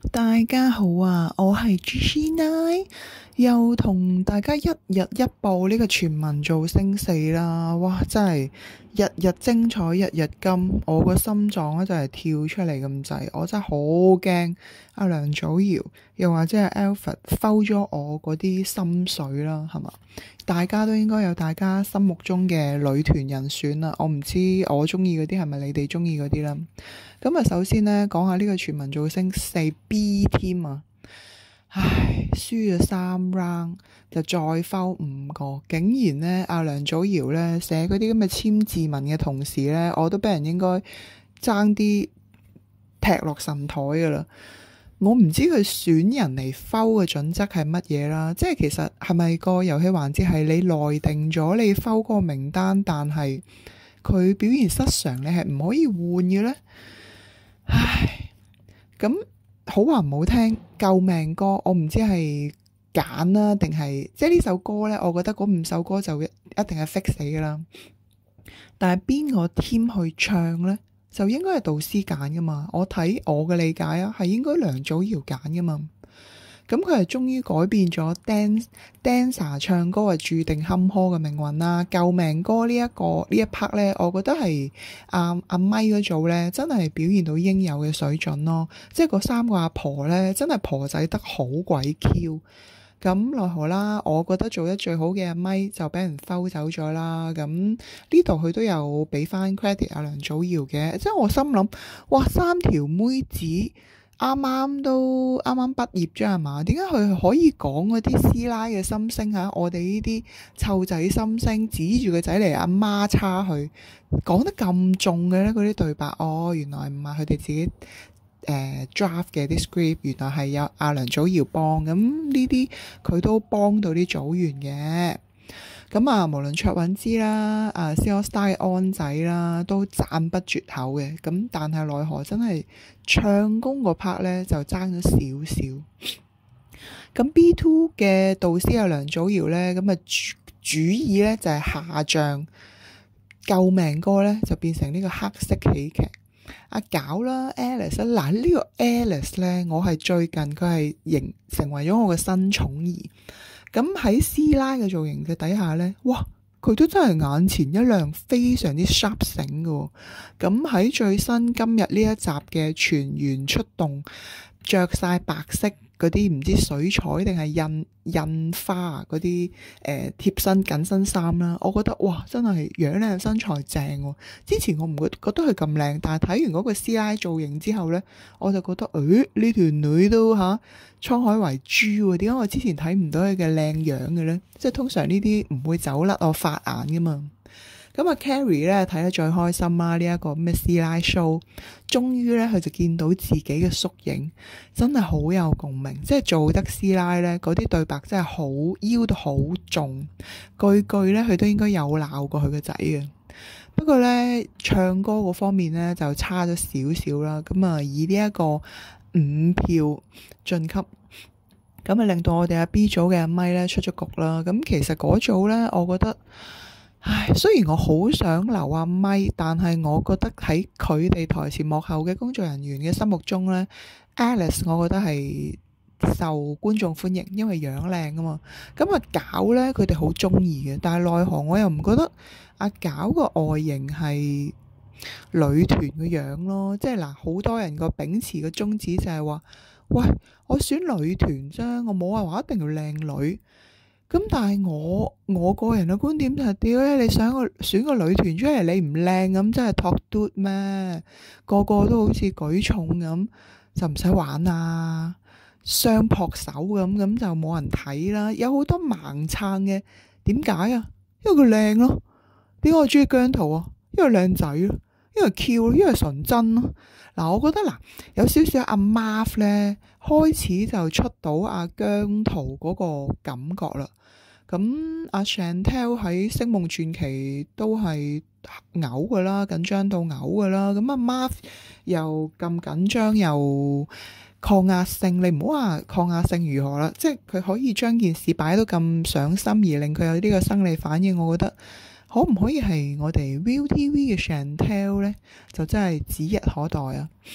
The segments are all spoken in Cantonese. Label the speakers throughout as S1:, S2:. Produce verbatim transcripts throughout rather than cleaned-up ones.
S1: 大家好啊，我係 G C 奶，又同大家一日一報呢個全民造星四啦，哇，真係日日精彩，日日金，我個心臟咧就係跳出嚟咁滯，我真係好驚阿梁祖堯又或者係 Alfred 摟咗我嗰啲心水啦，係嘛？大家都應該有大家心目中嘅女團人選啦，我唔知我中意嗰啲係咪你哋中意嗰啲啦。咁啊，首先呢，講下呢個全民造星四 B team 啊，唉，輸咗三 round 就再摟五個，竟然呢，阿梁祖堯呢寫嗰啲咁嘅簽字文嘅同時呢，我都俾人應該爭啲踢落神台噶啦。我唔知佢選人嚟摟嘅準則係乜嘢啦，即係其實係咪個遊戲環節係你內定咗你摟嗰個名單，但係佢表現失常，你係唔可以換嘅呢？唉，咁好話唔好聽，救命歌我唔知係揀啦定係，即係呢首歌呢，我覺得嗰五首歌就一一定係 fix 死噶啦。但係邊個 team 去唱呢？就應該係導師揀噶嘛。我睇我嘅理解啊，係應該梁祖堯揀噶嘛。咁佢係終於改變咗 dance dancer 唱歌係注定坎坷嘅命運啦。救命歌呢、這、一個呢一 part 呢，我覺得係阿阿咪嗰組呢，真係表現到應有嘅水準咯。即係嗰三個阿婆呢，真係婆仔得好鬼 Q。咁奈何啦，我覺得做得最好嘅阿咪就俾人摟走咗啦。咁呢度佢都有俾翻 credit 阿梁祖堯嘅，即係我心諗，哇，三條妹子啱啱都啱啱畢業啫係嘛？點解佢可以講嗰啲師奶嘅心聲嚇？我哋呢啲湊仔心聲，指住個仔嚟阿媽叉佢，講得咁重嘅咧嗰啲對白，哦，原來唔係佢哋自己。誒、uh, draft 嘅啲 script 原來係有阿梁祖堯幫，咁呢啲佢都幫到啲組員嘅。咁啊，無論卓韻芝啦、啊 C AllStar 安仔啦，都讚不絕口嘅。咁但係奈何真係唱功個 part 咧就爭咗少少。咁 B two 嘅導師阿梁祖堯咧，咁啊主主意咧就係、是、下降救命歌咧，就變成呢個黑色喜劇。阿搞啦 Alice 啦，嗱呢個 Alice 咧，我係最近佢係形成為咗我嘅新寵兒。咁喺師奶嘅造型嘅底下咧，哇，佢都真係眼前一亮，非常之 sharp 醒嘅。咁喺最新今日呢一集嘅全員出動，着晒白色嗰啲唔知水彩定係印印花嗰啲誒貼身緊身衫啦，我覺得哇真係樣靚身材正喎。之前我唔覺覺得佢咁靚，但係睇完嗰個師奶造型之後呢，我就覺得誒呢條女都吓滄海為珠喎。點解我之前睇唔到佢嘅靚樣嘅呢？即係通常呢啲唔會走甩我法眼噶嘛。咁啊 Carrie 咧睇得最開心啦，呢、這、一個咩師奶 show，終於咧佢就見到自己嘅縮影，真係好有共鳴。即係做得師奶咧，嗰啲對白真係好腰到好重，句句咧佢都應該有鬧過佢個仔嘅。不過咧唱歌嗰方面咧就差咗少少啦。咁啊以呢一個五票晉級，咁啊令到我哋阿 B 組嘅阿咪咧出咗局啦。咁其實嗰組咧，我覺得。唉，雖然我好想留阿咪，但係我覺得喺佢哋台前幕後嘅工作人員嘅心目中呢 Alice 我覺得係受觀眾歡迎，因為樣靚啊嘛。咁阿搞呢，佢哋好中意嘅，但係奈何我又唔覺得阿搞個外形係女團嘅樣咯。即係嗱，好多人個秉持嘅宗旨就係話，喂，我選女團啫，我冇話話一定要靚女。咁但係我我個人嘅觀點就係，屌咧，你想個選個女團出嚟，你唔靚咁，真係托嘟咩？個個都好似舉重咁，就唔使玩啊，雙撲手咁，咁就冇人睇啦。有好多盲撐嘅，點解啊？因為佢靚咯。點解我中意姜濤啊？因為靚仔咯，因為 Q 咯，因為純真咯。嗱，我覺得嗱，有少少阿 Marv 咧，開始就出到阿姜濤嗰個感覺啦。咁阿 Chantel 喺《星夢傳奇》都係嘔噶啦，緊張到嘔噶啦。咁阿 Marv 又咁緊張又抗壓性，你唔好話抗壓性如何啦，即係佢可以將件事擺到咁上心，而令佢有呢個生理反應，我覺得。可唔可以係我哋 ViuTV 嘅 Chantel 呢？就真係指日可待啊！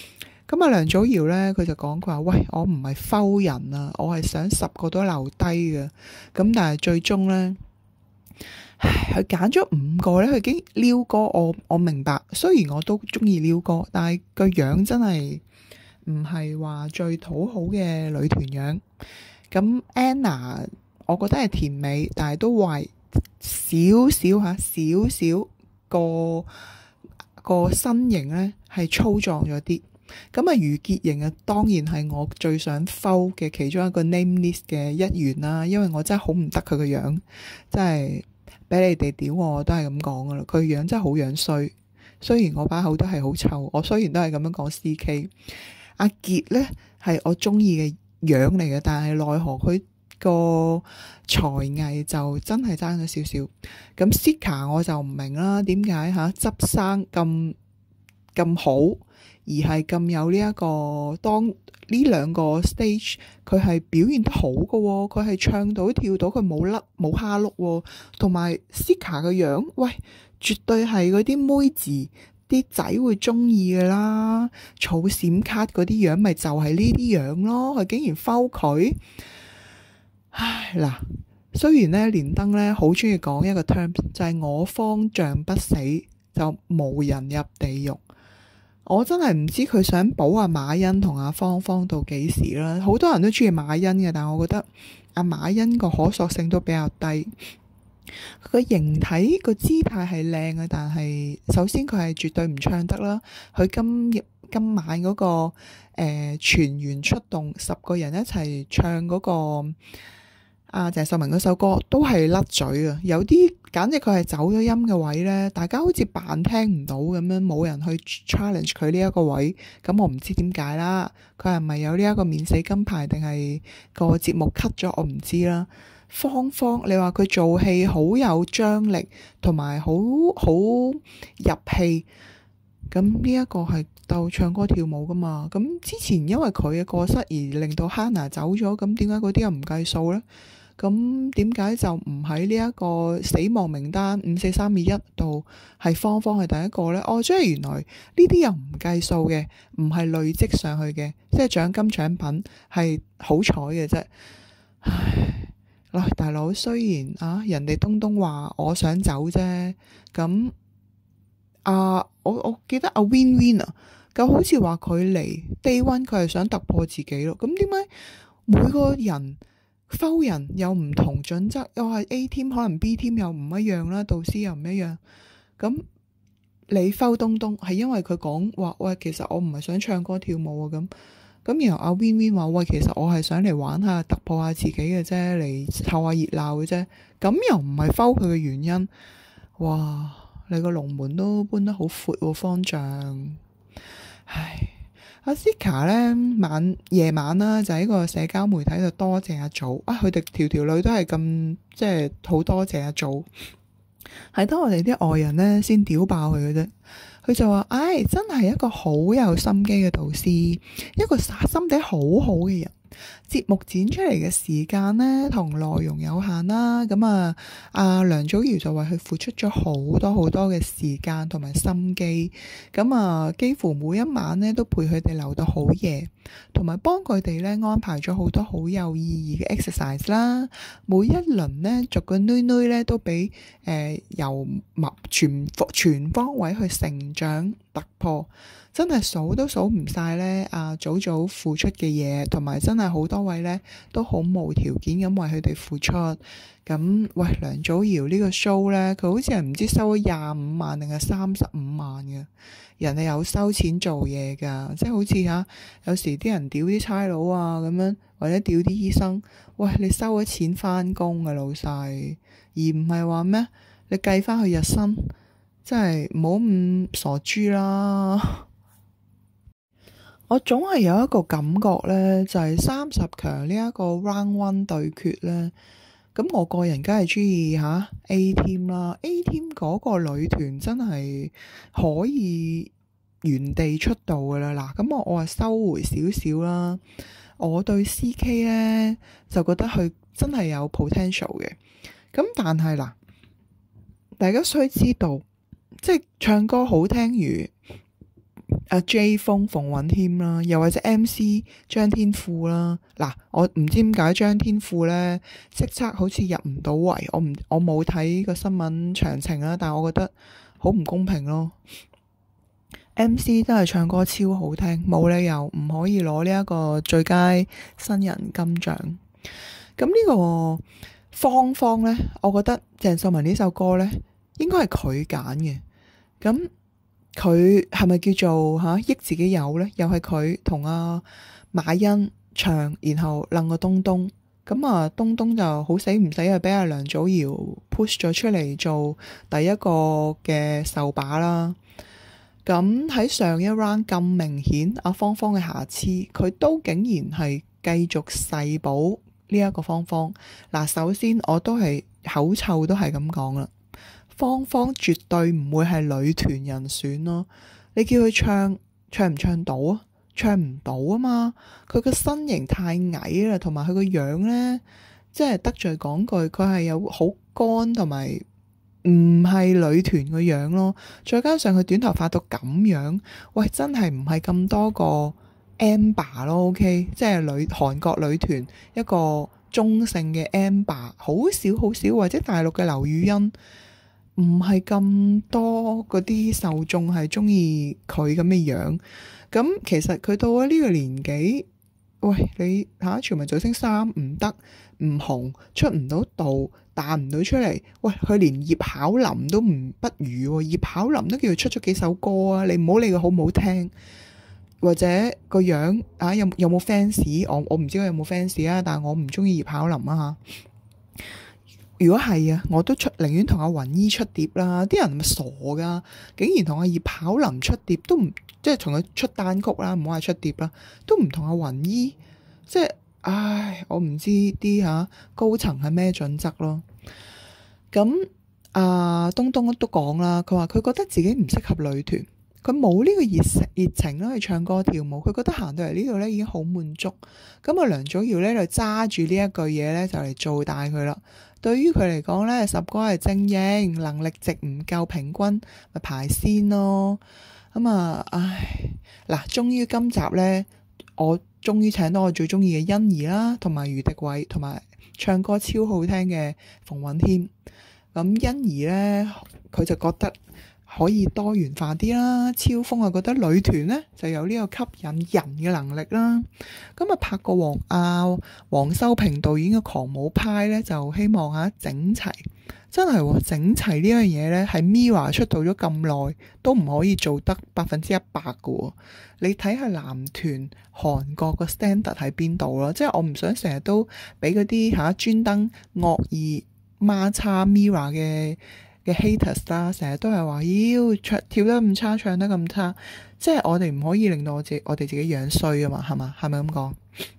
S1: 咁啊，梁祖堯咧，佢就講佢話：喂，我唔係摟人啊，我係想十個都留低嘅。咁但係最終咧，佢揀咗五個咧，佢已經撩哥。我我明白，雖然我都中意撩哥，但係個樣真係唔係話最討好嘅女團樣。咁 Anna，我覺得係甜美，但係都壞少少吓，少少個個身形咧係粗壯咗啲。咁啊，余潔瑩啊，當然係我最想 follow 嘅其中一個 name list 嘅一員啦。因為我真係好唔得佢個樣，真係俾你哋屌我，我都係咁講噶啦。佢個樣真係好樣衰，雖然我把口都係好臭，我雖然都係咁樣講 C K。阿傑呢係我中意嘅樣嚟嘅，但係奈何佢個才藝就真係爭咗少少。咁 Sika 我就唔明啦，點解吓執生咁咁好，而係咁有呢、這、一個當呢兩個 stage 佢係表現得好嘅，佢係唱到跳到，佢冇甩冇蝦碌，同埋 Sika 嘅樣，喂，絕對係嗰啲妹字啲仔會中意嘅啦，儲閃卡嗰啲樣咪就係呢啲樣咯，佢竟然 follow 佢，唉嗱，雖然咧連登咧好中意講一個 term 就係我方丈不死就無人入地獄。我真係唔知佢想保阿馬欣同阿芳芳到幾時啦。好多人都中意馬欣嘅，但係我覺得阿馬欣個可塑性都比較低。佢個形體個姿態係靚嘅，但係首先佢係絕對唔唱得啦。佢今日今晚嗰、那個誒、呃、全員出動，十個人一齊唱嗰、那個阿鄭秀文嗰首歌都係甩嘴啊！有啲簡直佢係走咗音嘅位呢，大家好似扮聽唔到咁樣，冇人去 challenge 佢呢一個位。咁我唔知點解啦，佢係咪有呢一個免死金牌，定係個節目 cut 咗？我唔知啦。芳芳，你話佢做戲好有張力，同埋好好入戲，咁呢一個係鬥唱歌跳舞噶嘛？咁之前因為佢嘅過失而令到 Hannah 走咗，咁點解嗰啲又唔計數呢？咁點解就唔喺呢一個死亡名單五四三二一度係芳芳係第一個呢？哦，即係原來呢啲又唔計數嘅，唔係累積上去嘅，即係獎金獎品係好彩嘅啫。唉，嗱，大佬，雖然啊人哋東東話我想走啫，咁啊我我記得阿 Win Win 啊，咁好似話佢嚟 Day One 佢係想突破自己咯。咁點解每個人摟人又唔同準則，又係 A team 可能 B team 又唔一樣啦，導師又唔一樣。咁你摟東東係因為佢講話喂，其實我唔係想唱歌跳舞啊，咁咁然後阿 Win Win 話喂，其實我係想嚟玩下突破下自己嘅啫，嚟湊下熱鬧嘅啫。咁又唔係摟佢嘅原因。哇，你個龍門都搬得好闊喎，方丈。唉。阿 Sika 咧晚夜晚啦，就喺個社交媒體度多謝阿祖啊！佢哋條條女都係咁，即係好多謝阿祖，係得我哋啲外人咧先屌爆佢嘅啫。佢就話：唉、哎，真係一個好有心機嘅導師，一個心地好好嘅人。節目剪出嚟嘅時間呢，同內容有限啦，咁啊，阿梁祖堯就為佢付出咗好多好多嘅時間同埋心機，咁啊，幾乎每一晚呢都陪佢哋留到好夜，同埋幫佢哋呢安排咗好多好有意義嘅 exercise 啦，每一輪呢逐個女女呢都俾誒由物全全方位去成長突破。真係數都數唔晒呢，阿祖祖付出嘅嘢，同埋真係好多位呢都好無條件咁為佢哋付出。咁喂，梁祖堯呢個 show 呢，佢好似係唔知收咗廿五萬定係三十五萬嘅，人哋有收錢做嘢噶，即係好似吓有時啲人屌啲差佬啊咁樣，或者屌啲醫生，喂，你收咗錢翻工嘅老細，而唔係話咩？你計翻佢日薪，真係唔好咁傻豬啦。我總係有一個感覺呢，就係三十強呢一個 round one 對決呢。咁我個人梗係中意吓 A team 啦 ，A team 嗰個女團真係可以原地出道噶啦。嗱，咁我我話收回少少啦。我對 C K 呢，就覺得佢真係有 potential 嘅。咁但係嗱，大家需知道，即係唱歌好聽如阿 J 風馮允謙啦，又或者 M C 張天賦啦。嗱，我唔知點解張天賦咧，叱咤好似入唔到圍，我唔我冇睇個新聞詳情啦，但係我覺得好唔公平咯。M C 真係唱歌超好聽，冇理由唔可以攞呢一個最佳新人金獎。咁呢個芳芳呢，我覺得鄭秀文呢首歌呢，應該係佢揀嘅。咁佢係咪叫做吓益自己有呢？又係佢同阿馬欣唱，然後楞個東東。咁啊，東東就好死唔死啊，俾阿梁祖堯 push 咗出嚟做第一個嘅手把啦。咁喺上一 round 咁明顯阿芳芳嘅瑕疵，佢都竟然係繼續細補呢一個芳芳。嗱，首先我都係口臭都係咁講啦，芳芳絕對唔會係女團人選咯。你叫佢唱，唱唔唱到啊？唱唔到啊嘛！佢個身形太矮啦，同埋佢個樣呢，即係得罪講句，佢係有好乾同埋唔係女團個樣咯。再加上佢短頭髮到咁樣，喂，真係唔係咁多個 Amber 咯。OK，即係女韓國女團一個中性嘅 Amber，好少好少，或者大陸嘅劉雨欣，唔係咁多嗰啲受眾係中意佢咁嘅樣。咁其實佢到咗呢個年紀，喂，你吓全民造星三唔得，唔紅，出唔到道，彈唔到出嚟，喂，佢連葉巧琳都唔不如，葉巧琳都叫佢出咗幾首歌啊！你唔好理佢好唔好聽，或者個樣啊有有冇 fans？我我唔知佢有冇 fans 啊，但係我唔中意葉巧琳啊吓。如果係啊，我都出寧願同阿雲姨出碟啦。啲人咪傻噶，竟然同阿葉巧琳出碟都唔。即係同佢出單曲啦，唔好話出碟啦，都唔同阿雲姨，即係，唉，我唔知啲吓高層係咩準則咯。咁阿東東都講啦，佢話佢覺得自己唔適合女團，佢冇呢個熱誠熱情啦去唱歌跳舞，佢覺得行到嚟呢度咧已經好滿足。咁啊梁祖堯咧就揸住呢一句嘢咧就嚟做大佢啦。對於佢嚟講咧，十個係精英，能力值唔夠平均，咪排先咯。咁啊、嗯，唉，嗱，終於今集呢，我終於請到我最中意嘅欣宜啦，同埋余迪偉，同埋唱歌超好聽嘅馮允謙。咁欣宜呢，佢就覺得可以多元化啲啦。超風啊，覺得女團呢就有呢個吸引人嘅能力啦。咁啊，拍過黃啊黃修平導演嘅《狂舞派》呢，就希望吓整齊。真係、哦、整齊呢樣嘢呢，係 Mirror 出道咗咁耐都唔可以做得百分之一百嘅。你睇下男團韓國個 standard 喺邊度咯？即係我唔想成日都俾嗰啲吓專登惡意孖叉 Mirror 嘅嘅 haters 啦，成日都係話妖唱跳得咁差，唱得咁差。即係我哋唔可以令到我自己我哋自己樣衰啊嘛，係嘛？係咪咁講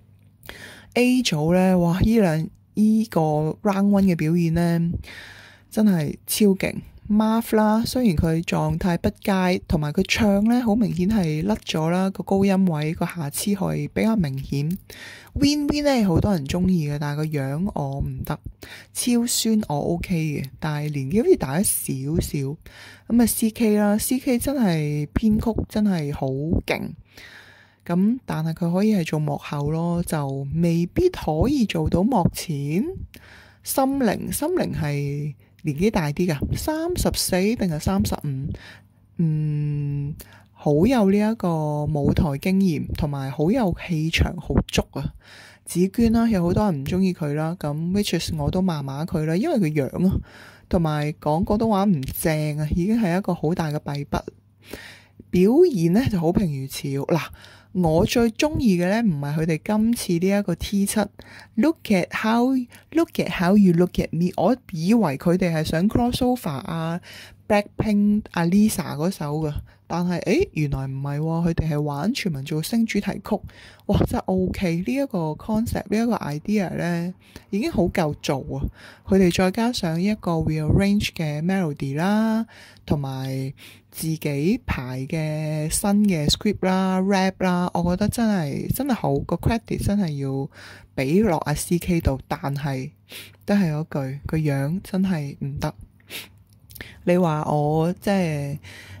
S1: ？A 組呢，哇！依兩依個 round one 嘅表現呢，真係超勁 Marf 啦，雖然佢狀態不佳，同埋佢唱呢好明顯係甩咗啦，個高音位個瑕疵係比較明顯。Win Win 呢好多人中意嘅，但係個樣我唔得。超酸我 OK 嘅，但係年紀好似大咗少少。咁啊 C K 啦 ，C K 真係編曲真係好勁。咁但係佢可以係做幕後咯，就未必可以做到幕前。心靈心靈係年紀大啲噶，三十四定係三十五，嗯，好有呢一個舞台經驗，同埋好有氣場，好足啊！紫娟啦，有好多人唔中意佢啦，咁 which is 我都罵罵佢啦，因為佢樣啊，同埋講廣東話唔正啊，已經係一個好大嘅弊筆。表現呢就好評如潮嗱。我最中意嘅咧，唔係佢哋今次呢一個 T 七 ，Look at how Look at how you look at me。我以為佢哋係想 crossover 啊 Blackpink 啊 Lisa 嗰首噶，但係誒原來唔係，佢哋係玩全民造星主題曲，哇真係 OK 呢一個 concept 呢一個 idea 咧，已經好夠做啊！佢哋再加上一個 rearrange 嘅 melody 啦，同埋自己排嘅新嘅 script 啦、rap 啦，我覺得真係真係好，個 credit 真係要俾落阿 C K 度，但係都係嗰句個樣真係唔得。你話我即係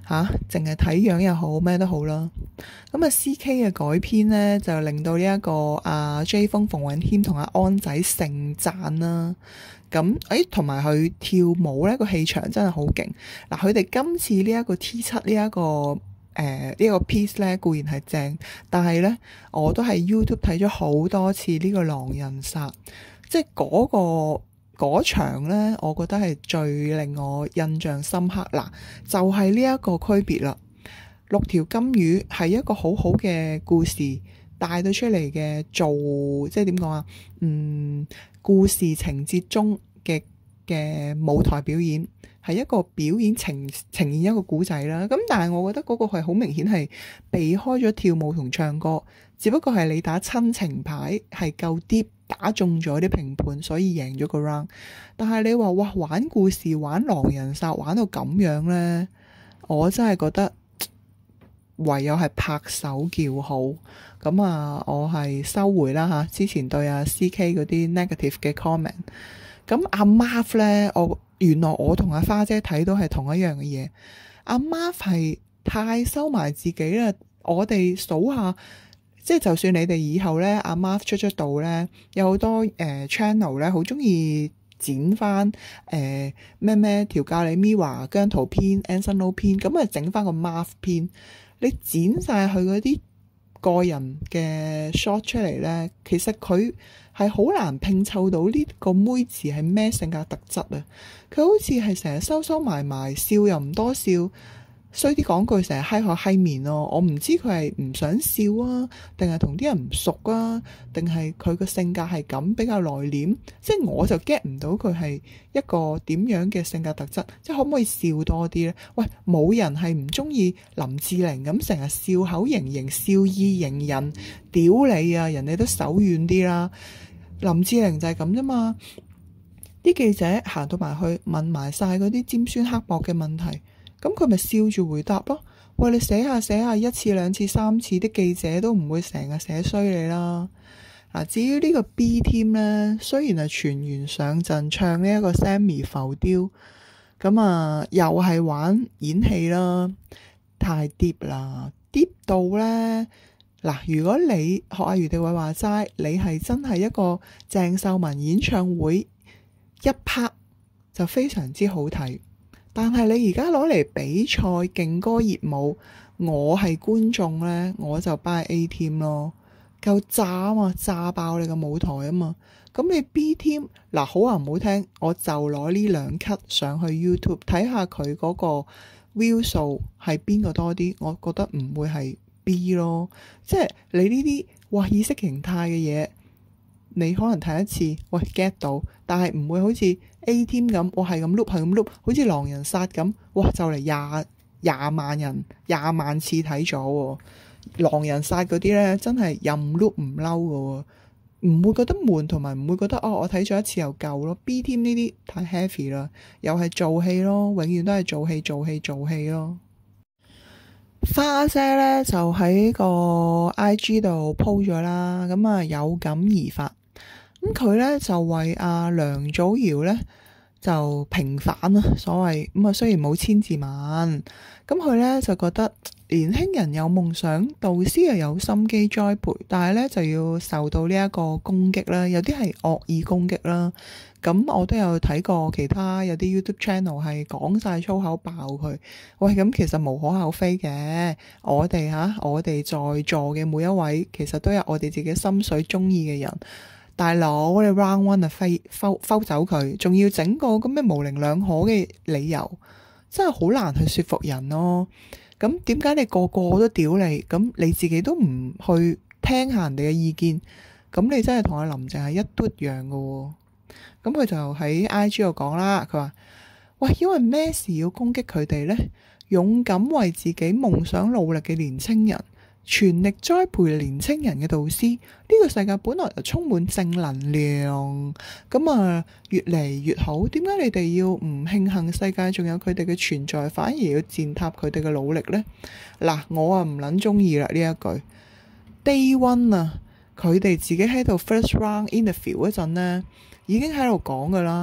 S1: 吓，淨係睇樣又好咩都好啦。咁啊 C K 嘅改編呢，就令到呢、這、一個阿 Jay Fung、馮允謙同阿安仔盛讚啦。咁誒，同埋佢跳舞呢個氣場真係好勁。嗱，佢哋今次呢一個 T 七呢一個誒呢一個 piece 呢固然係正，但係呢，我都係 YouTube 睇咗好多次呢個狼人殺，即係嗰個嗰場呢，我覺得係最令我印象深刻。嗱，就係呢一個區別啦。六條金魚係一個好好嘅故事帶到出嚟嘅，做即係點講啊？嗯，故事情節中嘅嘅舞台表演係一個表演呈呈現一個故仔啦。咁但係我覺得嗰個係好明顯係避開咗跳舞同唱歌，只不過係你打親情牌係夠 deep，打中咗啲評判，所以贏咗個 round。但係你話哇，玩故事玩狼人殺玩到咁樣呢，我真係覺得唯有係拍手叫好。咁啊，我係收回啦吓，之前對阿 C K 嗰啲 negative 嘅 comment。咁阿 Marv 呢，我原來我同阿花姐睇到係同一樣嘅嘢。阿 Marv 係太收埋自己啦。我哋數下，即係就算你哋以後呢，阿 Marv 出咗道呢，有好多誒、呃、channel 呢，好中意剪翻誒咩咩調教你 Mirror 姜濤篇 Anson Lo 篇，咁啊整翻個 Marv 篇。你剪晒佢嗰啲個人嘅 shot 出嚟呢，其實佢係好難拼湊到呢個妹字係咩性格特質啊！佢好似係成日收收埋埋，笑又唔多笑，衰啲講句成日嗨口嗨面咯。我唔知佢係唔想笑啊，定係同啲人唔熟啊，定係佢個性格係咁比較內斂。即係我就 get 唔到佢係一個點樣嘅性格特質，即係可唔可以笑多啲呢？喂，冇人係唔中意林志玲咁成日笑口盈盈、笑意迎人，屌你啊！人哋都手軟啲啦。林志玲就係咁啫嘛。啲記者行到埋去問埋晒嗰啲尖酸刻薄嘅問題，咁佢咪笑住回答咯。喂，你寫下寫下一次兩次三次，啲記者都唔會成日寫衰你啦。嗱，至於呢個 B team 呢，雖然係全員上陣唱呢一個 Sammy 浮雕，咁啊又係玩演戲啦，太 deep 啦 ，deep 到呢。嗱，如果你學阿余迪偉話齋，你係真係一個鄭秀文演唱會一拍就非常之好睇，但係你而家攞嚟比賽勁歌熱舞，我係觀眾呢，我就 buy A team 咯，夠炸啊嘛，炸爆你個舞台啊嘛。咁你 B team 嗱，好話唔好聽，我就攞呢兩 cut 上去 YouTube 睇下佢嗰個 view 數係邊個多啲，我覺得唔會係 B 咯。即係你呢啲哇意識形態嘅嘢，你可能睇一次喂 get 到，但係唔會好似 A team 咁，我係咁 loop 係咁 loop，好似狼人殺咁，哇就嚟廿廿萬人廿萬次睇咗。狼人殺嗰啲呢，真係任 loop 唔嬲㗎，唔會覺得悶，同埋唔會覺得哦我睇咗一次又夠咯。B team 呢啲太 heavy 啦，又係做戲咯，永遠都係做戲做戲做戲咯。花姐呢就喺個 I G 度 po 咗啦，咁啊有感而發，咁佢呢就為阿梁祖堯呢就平反啦，所謂咁啊，雖然冇千字文，咁佢呢就覺得年輕人有夢想，導師又有心機栽培，但係呢就要受到呢一個攻擊啦，有啲係惡意攻擊啦。咁我都有睇過其他有啲 YouTube channel 係講晒粗口爆佢，喂，咁其實無可厚非嘅。我哋吓，我哋在座嘅每一位，其實都有我哋自己心水中意嘅人。大佬，你 round one 啊，飛摟摟走佢，仲要整個咁嘅模棱兩可嘅理由，真係好難去說服人咯。咁點解你個個都屌你？咁你自己都唔去聽下人哋嘅意見，咁你真係同阿林鄭係一嘟樣㗎。咁佢就喺 I G 度講啦，佢話：喂，因為咩事要攻擊佢哋呢？勇敢為自己夢想努力嘅年青人，全力栽培年青人嘅導師，呢個世界本來就充滿正能量，咁啊越嚟越好。點解你哋要唔慶幸世界仲有佢哋嘅存在，反而要踐踏佢哋嘅努力呢？嗱，我啊唔撚中意啦呢一句。Day one 啊，佢哋自己喺度 first round interview 嗰陣呢，已經喺度講噶啦。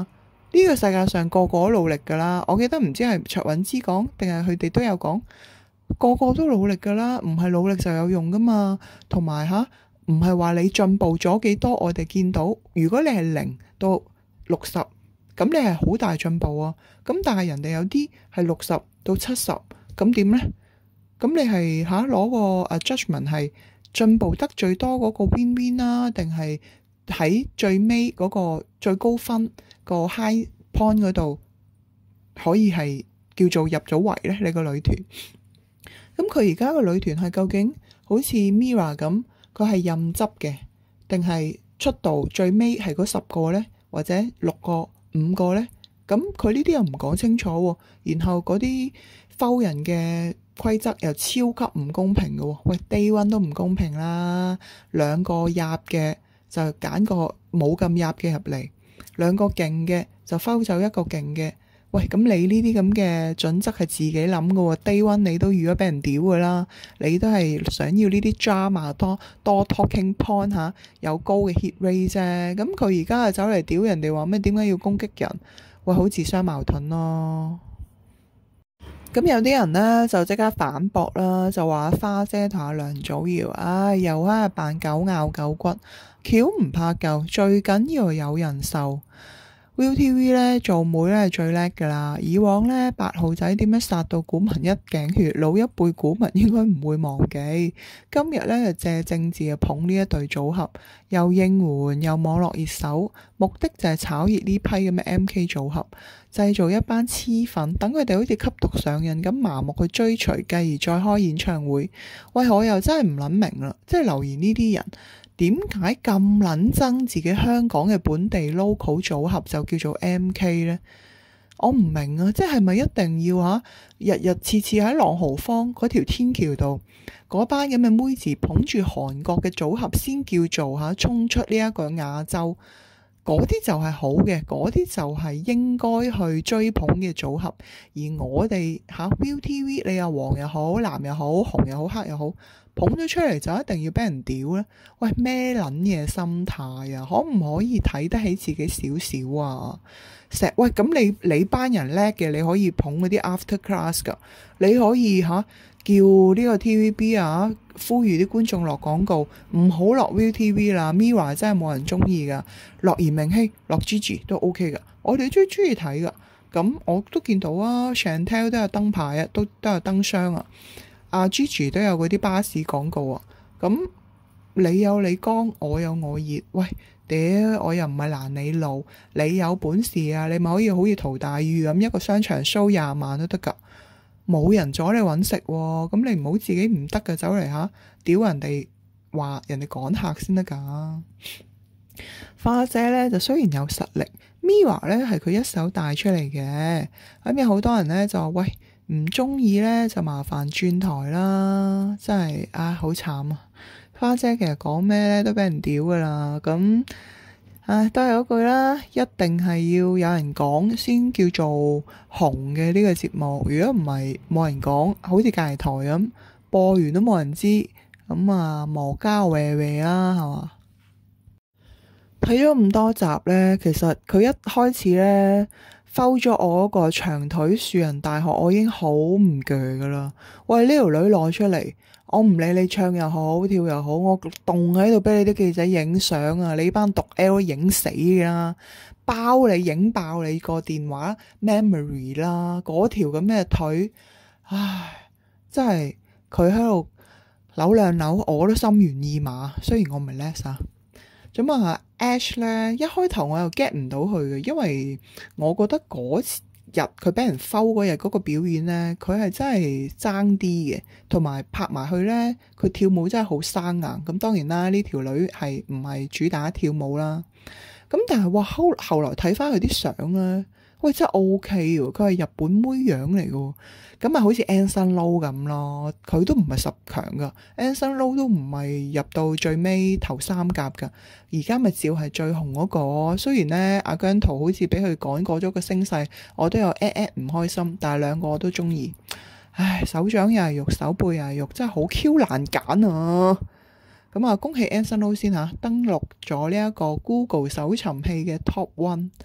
S1: 呢個世界上個個都努力噶啦，我記得唔知係卓韻芝講定係佢哋都有講，個個都努力噶啦，唔係努力就有用噶嘛。同埋吓，唔係話你進步咗幾多，我哋見到，如果你係零到六十，咁你係好大進步啊。咁但係人哋有啲係六十到七十，咁點呢？咁你係吓攞個誒 judgment 係進步得最多嗰個 win win 啦，定係喺最尾嗰個最高分個 high point 嗰度可以係叫做入咗圍呢？你個女團，咁佢而家個女團係究竟好似 Mirror 咁，佢係任執嘅，定係出道最尾係嗰十個呢？或者六個、五個呢？咁佢呢啲又唔講清楚喎，然後嗰啲 foul 人嘅規則又超級唔公平嘅喎。喂，day one 都唔公平啦，兩個入嘅就揀個冇咁入嘅入嚟，兩個勁嘅就 foul 走一個勁嘅。喂，咁你呢啲咁嘅準則係自己諗嘅喎，day one 你都預咗俾人屌嘅啦，你都係想要呢啲 drama 多多 talking point 嚇，有高嘅 hit rate 啫。咁佢而家就走嚟屌人哋話咩？點解要攻擊人？喂，好自相矛盾咯。咁有啲人呢，就即刻反駁啦，就話花姐同阿梁祖堯，唉，又喺度扮狗咬狗骨，橋唔怕舊，最緊要有人受。ViuTV 咧做妹咧係最叻噶啦，以往咧八號仔點樣殺到股民一頸血，老一輩股民應該唔會忘記。今日咧就借政治啊捧呢一對組合，又應援又網絡熱搜，目的就係炒熱呢批咁嘅 M K 組合，製造一班黐粉，等佢哋好似吸毒上癮咁麻木去追隨，繼而再開演唱會。喂，我又真係唔諗明啦，即係留言呢啲人。點解咁撚憎自己香港嘅本地 local 組合就叫做 M K 呢？我唔明啊，即係咪一定要嚇日日次次喺朗豪坊嗰條天橋度嗰班咁嘅妹子捧住韓國嘅組合先叫做嚇衝出呢一個亞洲？嗰啲就係好嘅，嗰啲就係應該去追捧嘅組合。而我哋嚇 ViuTV，你又黃又好，藍又好，紅又好，黑又好，捧咗出嚟就一定要俾人屌咧？喂，咩撚嘢心態啊？可唔可以睇得起自己少少啊？石喂，咁你你班人叻嘅，你可以捧嗰啲 after class 噶，你可以嚇叫呢個 T V B 啊，呼籲啲觀眾落廣告，唔好落 ViuTV 啦。Mirror 真係冇人中意噶，落嚴明熙、落 Gigi 都 OK 噶，我哋最中意睇噶。咁我都見到啊 ，Chantel 都有燈牌啊，都都有燈箱啊。阿 Gigi 都有嗰啲巴士廣告啊。咁你有你光，我有我熱。喂，屌，我又唔係攔你路，你有本事啊，你咪可以好似陶大宇咁一個商場 show 廿萬都得噶，冇人阻你揾食喎。咁你唔好自己唔得嘅走嚟嚇屌人哋，話人哋趕客先得噶。花姐呢就雖然有實力，Mirror 呢係佢一手帶出嚟嘅。咁有好多人呢就話喂，唔中意呢就麻煩轉台啦，真係啊好慘啊！花姐其實講咩呢都俾人屌噶啦，咁啊都係嗰句啦，一定係要有人講先叫做紅嘅呢個節目。如果唔係冇人講，好似隔離台咁播完都冇人知，咁啊無家喂喂啦，係嘛？睇咗咁多集呢，其實佢一開始呢，foul咗我嗰個長腿樹人大學，我已經好唔鋸噶啦。喂，呢條女攞出嚟，我唔理你唱又好跳又好，我凍喺度俾你啲記者影相啊！你班毒 L 影死啦，包你影爆你個電話 memory 啦，嗰條咁嘅腿，唉，真係佢喺度扭兩扭，我都心猿意馬。雖然我唔係 Les 啊。咁啊 Ash 咧，一開頭我又 get 唔到佢嘅，因為我覺得嗰日佢俾人 foul 嗰日嗰個表演咧，佢係真係爭啲嘅，同埋拍埋去咧，佢跳舞真係好生硬。咁當然啦，呢條女係唔係主打跳舞啦？咁但係哇，後後來睇翻佢啲相咧，喂真係 OK 喎，佢係日本妹樣嚟嘅。咁啊，好似 Anson Lo 咁咯，佢都唔係十強噶 ，Anson Lo 都唔係入到最尾頭三甲噶。而家咪照係最紅嗰個。雖然呢，阿姜濤好似俾佢趕過咗個聲勢，我都有 at at 唔開心，但係兩個我都中意。唉，手掌又係肉，手背又係肉，真係好 Q 難揀啊！咁啊，恭喜 Anson Lo 先嚇，登錄咗呢一個 Google 搜尋器嘅 Top One。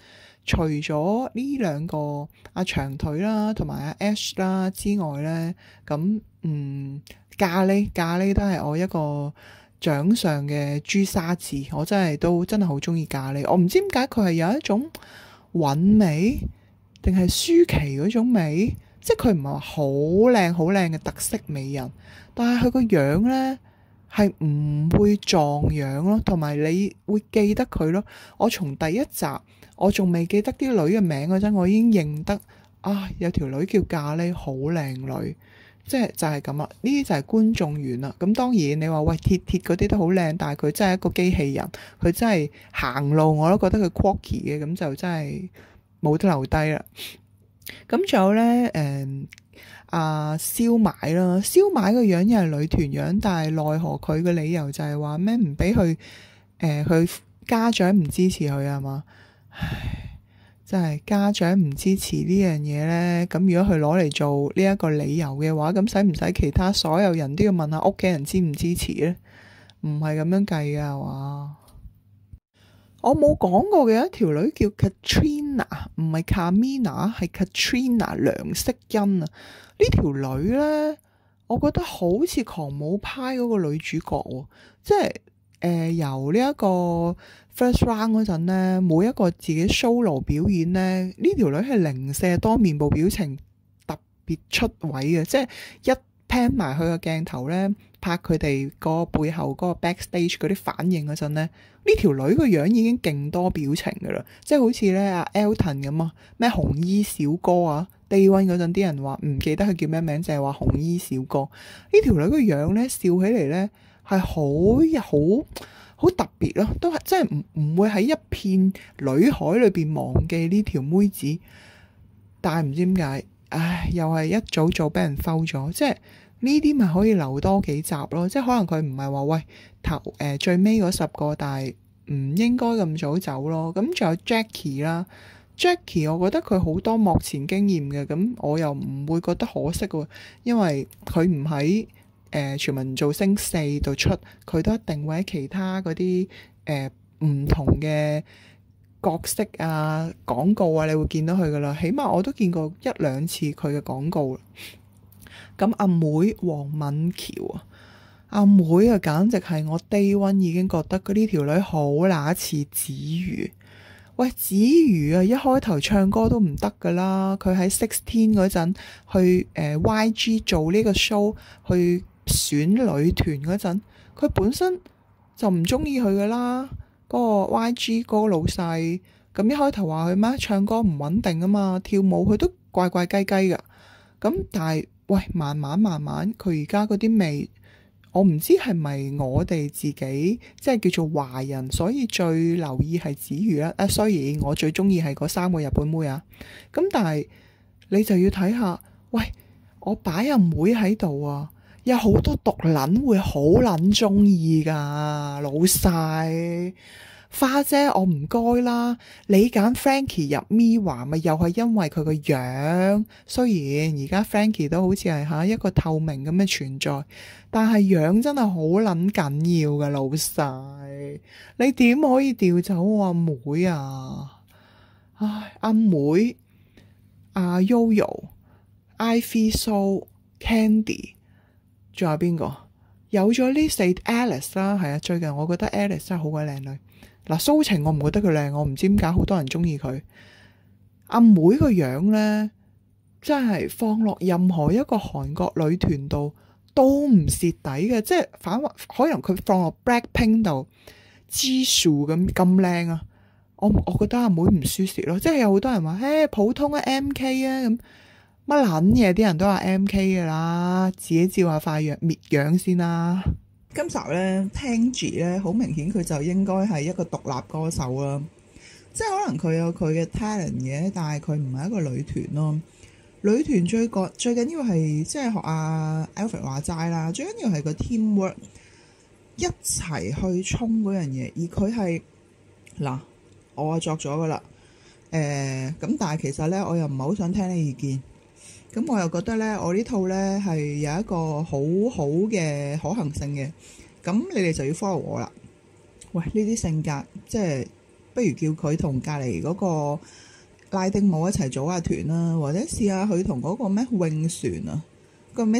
S1: 除咗呢兩個阿長腿啦同埋阿 Ash 啦之外呢，咁嗯咖喱咖喱都係我一個掌上嘅朱砂字，我真係都真係好中意咖喱。我唔知點解佢係有一種韻味定係舒淇嗰種味，即係佢唔係話好靚好靚嘅特色美人，但係佢個樣呢係唔會撞樣咯，同埋你會記得佢咯。我從第一集我仲未記得啲女嘅名嗰陣，我已經認得啊，有條女叫咖喱，好靚女，即係就係咁啦。呢啲就係觀眾緣啦。咁當然你話喂鐵鐵嗰啲都好靚，但係佢真係一個機器人，佢真係行路我都覺得佢 quirky 嘅，咁就真係冇得留低啦。咁仲有呢，誒、嗯。啊，燒賣啦，燒賣個樣又係女團樣，但係奈何佢嘅理由就係話咩唔俾佢誒，佢家長唔支持佢係嘛？唉，真係家長唔支持呢樣嘢呢。咁如果佢攞嚟做呢一個理由嘅話，咁使唔使其他所有人都要問下屋企人支唔支持呢？唔係咁樣計㗎係嘛？我冇講過嘅一條女叫 Katrina， 唔係 Kamina， 係 Katrina 梁式欣啊。呢條女呢，我覺得好似狂舞派嗰個女主角喎，即係誒、呃、由呢一個 first round 嗰陣呢，每一個自己 solo 表演呢，呢條女係零舍多面部表情特別出位嘅，即係一 pan 埋佢個鏡頭呢，拍佢哋個背後嗰個 backstage 嗰啲反應嗰陣呢，呢條女個樣已經勁多表情噶啦，即係好似呢阿 Elton 咁啊，咩紅衣小哥啊。Day One 嗰陣啲人話唔記得佢叫咩名，就係話紅衣小哥。呢條女個樣呢，笑起嚟呢係好好好特別咯，都係真係唔唔會喺一片女海裏邊忘記呢條妹子。但係唔知點解，唉，又係一早早俾人摟咗。即係呢啲咪可以留多幾集咯。即係可能佢唔係話喂頭誒、呃、最尾嗰十個，但係唔應該咁早走咯。咁仲有 Jackie 啦。Jackie 我覺得佢好多幕前經驗嘅，咁我又唔會覺得可惜喎，因為佢唔喺誒全民造星四度出，佢都一定會喺其他嗰啲誒唔同嘅角色啊、廣告啊，你會見到佢噶啦。起碼我都見過一兩次佢嘅廣告。咁阿妹黃敏喬啊，阿妹啊，簡直係我 Day One 已經覺得嗰呢條女好乸似子瑜。喂，子瑜啊，一開頭唱歌都唔得噶啦，佢喺 Sixteen 嗰陣去誒、呃、Y G 做呢個 show 去選女團嗰陣，佢本身就唔中意佢噶啦，嗰、嗰個 Y G 嗰個老細，咁一開頭話佢咩唱歌唔穩定啊嘛，跳舞佢都怪怪雞雞噶，咁但係喂慢慢慢慢，佢而家嗰啲味。我唔知係咪我哋自己即係叫做華人，所以最留意係子瑜啦。啊，雖然我最中意係嗰三個日本妹啊，咁但係你就要睇下，喂，我擺阿妹喺度啊，有好多毒撚會好撚中意噶，老細花姐我唔該啦，你揀 Frankie 入 Mirror 咪又係因為佢個樣，雖然而家 Frankie 都好似係吓一個透明咁嘅存在。但係樣真係好撚緊要嘅，老細，你點可以調走我阿妹啊？唉，阿妹、阿 Yoyo、Ivy So、Candy， 仲有邊個？有咗呢四 Alice 啦，係啊，最近我覺得 Alice 真係好鬼靚女。嗱，蘇晴我唔覺得佢靚，我唔知點解好多人中意佢。阿妹個樣呢，真係放落任何一個韓國女團度。都唔蝕底嘅，即係反話可能佢放落 Blackpink 度，Jisoo咁咁靚啊！我我覺得阿妹唔輸蝕咯，即係有好多人話，誒普通嘅 M K 啊咁乜撚嘢，啲人都話 M K 噶啦，自己照下塊樣滅樣先啦。今集咧 Tangy 咧，好明顯佢就應該係一個獨立歌手啦，即係可能佢有佢嘅 talent 嘅，但係佢唔係一個女團咯。女團最緊最緊要係即係學阿 Alfred 話齋啦，最緊要係個 teamwork 一齊去衝嗰樣嘢，而佢係嗱我啊作咗噶啦，誒咁但係其實咧我又唔係好想聽你意見，咁我又覺得咧我呢套咧係有一個好好嘅可行性嘅，咁你哋就要 follow 我啦。喂，呢啲性格即係不如叫佢同隔離嗰個拉丁舞一齊組下團啦，或者試下佢同嗰個咩泳船啊，嗰個咩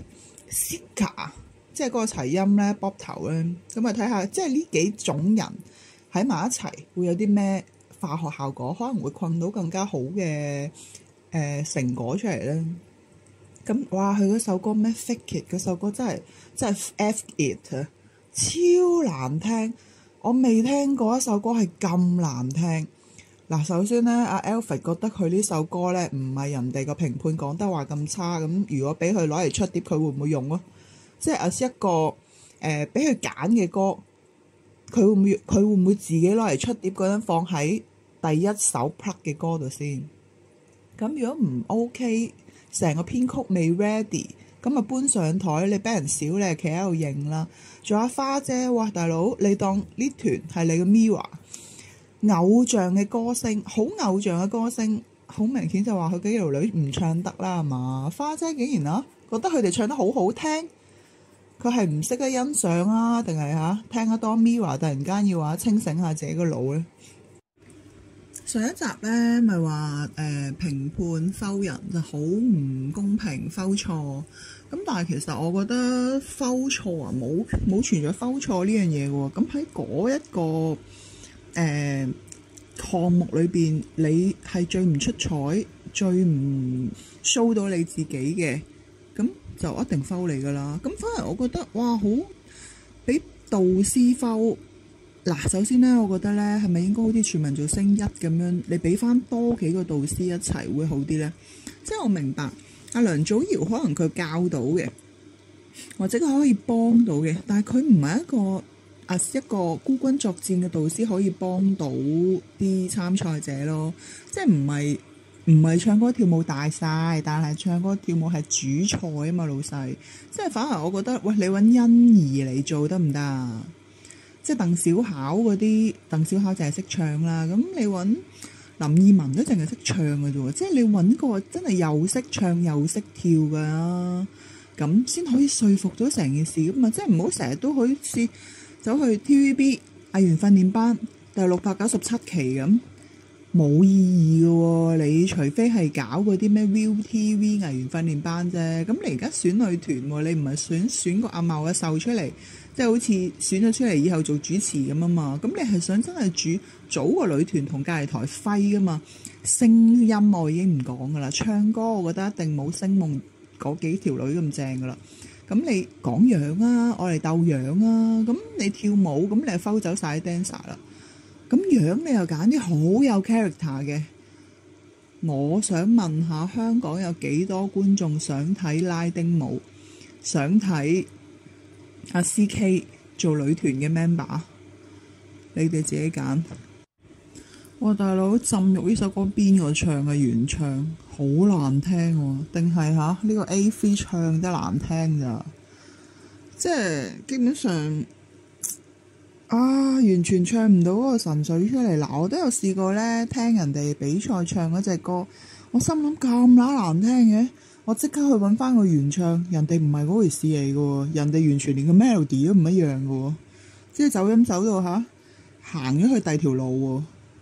S1: Sika， 即係嗰個齊音咧 Bob 頭咧，咁啊睇下即係呢幾種人喺埋一齊會有啲咩化學效果，可能會困到更加好嘅誒、呃、成果出嚟咧。咁哇，佢嗰首歌咩 Fake It 嗰首歌真係真係 F It 啊，超難聽！我未聽過一首歌係咁難聽。嗱，首先咧，阿 Alfred 覺得佢呢首歌咧唔係人哋個評判講得話咁差，咁如果俾佢攞嚟出碟，佢會唔會用咯？即係係一個誒俾佢揀嘅歌，佢會唔會佢會唔會自己攞嚟出碟嗰陣放喺第一首 plug 嘅歌度先？咁如果唔 OK，成個編曲未 ready，咁啊搬上台，你俾人少，你係企喺度認啦。仲有花姐，哇大佬，你當呢團係你嘅 Mirror 偶像嘅歌星，好偶像嘅歌星，好明顯就話佢幾條女唔唱得啦，係嘛？花姐竟然啊覺得佢哋唱得好好聽，佢係唔識得欣賞啊，定係嚇聽得多 Mirror 突然間要話清醒下自己個腦咧？上一集咧咪話誒評判摟人就好唔公平，摟錯咁，但係其實我覺得摟錯啊冇冇存在摟錯呢樣嘢喎。咁喺嗰一個誒、呃、項目裏邊，你係最唔出彩、最唔 show 到你自己嘅，咁就一定摟你噶啦。咁反而我覺得哇，好俾導師摟。嗱，首先咧，我覺得咧，係咪應該好似全民造星一咁樣，你俾翻多幾個導師一齊會好啲咧？即係我明白阿梁祖堯可能佢教到嘅，或者佢可以幫到嘅，但係佢唔係一個啊一個孤軍作戰嘅導師可以幫到啲參賽者咯。即係唔係唔係唱歌跳舞大晒，但係唱歌跳舞係主菜啊嘛，老細。即係反而我覺得，喂，你揾欣宜嚟做得唔得啊？即係鄧小巧嗰啲，鄧小巧淨係識唱啦。咁你揾林二汶都淨係識唱嘅啫喎。即係你揾個真係又識唱又識跳㗎，咁先可以說服到成件事㗎嘛。即係唔好成日都好似走去 T V B 藝員訓練班第六百九十七期咁，冇意義嘅喎。你除非係搞嗰啲咩 Viu T V 藝員訓練班啫。咁你而家選女團喎，你唔係選選個阿茂嘅秀出嚟。即係好似選咗出嚟以後做主持咁啊嘛，咁你係想真係主組個女團同隔離台揮噶嘛？聲音我已經唔講噶啦，唱歌我覺得一定冇星夢嗰幾條女咁正噶啦。咁你講樣啊，我嚟鬥樣啊，咁你跳舞咁你係摟走晒 dancer 啦。咁樣你又揀啲好有 character 嘅。我想問下香港有幾多觀眾想睇拉丁舞，想睇阿 C K 做女團嘅 member， 你哋自己揀。哇，大佬，浸浴呢首歌邊個唱嘅原唱？好難聽喎，啊，定係吓呢個 A 三 唱得難聽咋？即係基本上啊，完全唱唔到嗰個神髓出嚟。嗱，我都有試過咧，聽人哋比賽唱嗰隻歌，我心諗咁乸難聽嘅。我即刻去揾翻個原唱，人哋唔係嗰回事嚟嘅喎，人哋完全連個 melody 都唔一樣嘅喎，即係走音走到嚇行咗去第二條路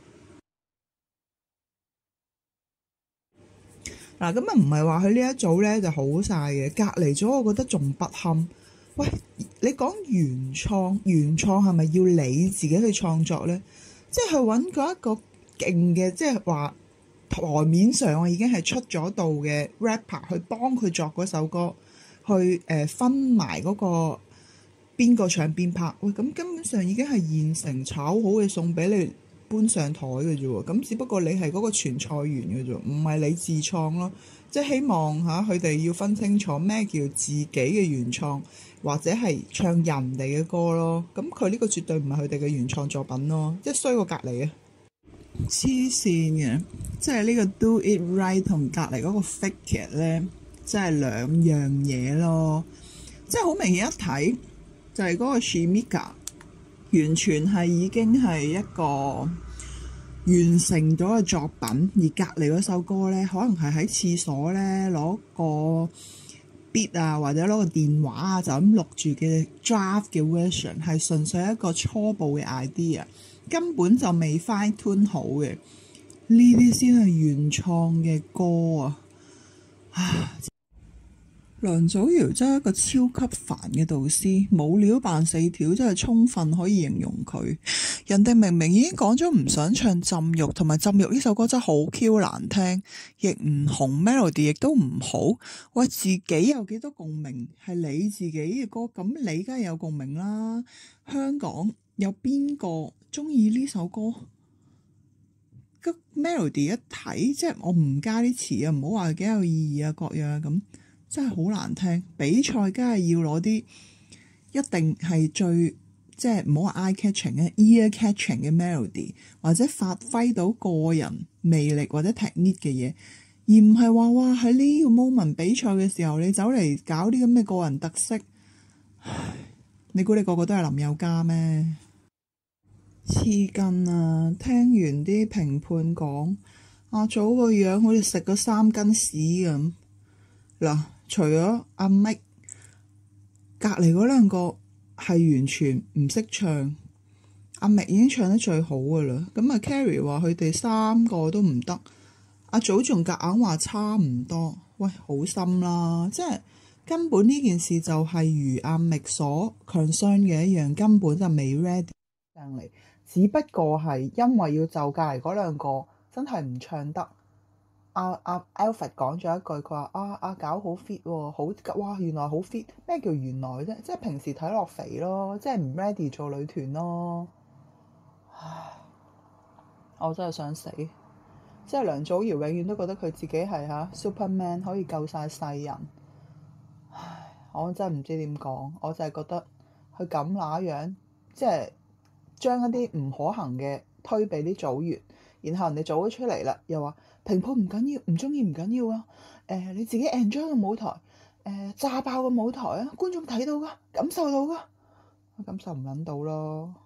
S1: 喎。嗱，咁啊唔係話佢呢一組咧就好晒嘅，隔離咗我覺得仲不堪。喂，你講原創，原創係咪要你自己去創作咧？即係去揾嗰一個勁嘅，即係話。台面上我已經係出咗道嘅 rapper 去幫佢作嗰首歌，去誒、呃、分埋嗰個邊個唱邊拍。喂，咁根本上已經係現成炒好嘅餸俾你搬上台嘅啫喎。咁只不過你係嗰個傳菜員嘅啫，唔係你自創咯。即係希望嚇佢哋要分清楚咩叫自己嘅原創，或者係唱人哋嘅歌咯。咁佢呢個絕對唔係佢哋嘅原創作品咯，即係衰過隔離啊！黐線嘅，即係呢個 Do It Right 同隔離嗰個 Fake It 咧，即係兩樣嘢咯。即係好明顯一睇，就係、是、嗰個 Shimika 完全係已經係一個完成咗嘅作品，而隔離嗰首歌咧，可能係喺廁所咧攞個 beat 啊，或者攞個電話啊，就咁錄住嘅 draft 嘅 version， 係純粹一個初步嘅 idea。根本就未 fine tune 好嘅， 呢啲先係原創嘅歌啊！梁祖堯真係一個超級煩嘅導師，冇料扮四條，真係充分可以形容佢。人哋明明已經講咗唔想唱浸浴，同埋浸浴呢首歌真係好 Q 難聽，亦唔紅 melody 亦都唔好。喂，自己有幾多共鳴係你自己嘅歌，咁你梗係有共鳴啦。香港有邊個中意呢首歌？個 melody 一睇，即係我唔加啲詞啊，唔好話佢幾有意義啊，各樣咁。真係好難聽，比賽梗係要攞啲一定係最即係唔好話 eye catching 嘅 ear catching 嘅 melody， 或者發揮到個人魅力或者 technique 嘅嘢，而唔係話哇喺呢個 moment 比賽嘅時候你走嚟搞啲咁嘅個人特色。唉，你估你個個都係林宥嘉咩？黐筋啊！聽完啲評判講阿祖個樣好似食咗三斤屎咁嗱。除咗阿 Mick，隔離嗰兩個係完全唔識唱，阿 Mick 已經唱得最好噶啦。咁啊 Carrie 話佢哋三個都唔得，阿祖仲夾硬話差唔多。喂，好心啦，即係根本呢件事就係如阿 Mick 所 concern 嘅一樣，根本就未 ready 上嚟，只不過係因為要就隔離嗰兩個真係唔唱得。阿阿 Alfred 講咗一句，佢話啊阿搞好 fit 喎，好哇原來好 fit，咩叫原來啫？即係平時睇落肥咯，即係唔 ready 做女團咯。唉，我真係想死，即係梁祖堯永遠都覺得佢自己係嚇 Superman 可以救晒世人。唉，我真係唔知點講，我就係覺得佢咁乸樣，即係將一啲唔可行嘅推俾啲組員，然後人哋做咗出嚟啦，又話評判唔緊要，唔中意唔緊要啊！誒、呃，你自己 enjoy 個舞台，誒、呃、炸爆個舞台啊！觀眾睇到噶，感受到噶，我感受唔撚到咯〜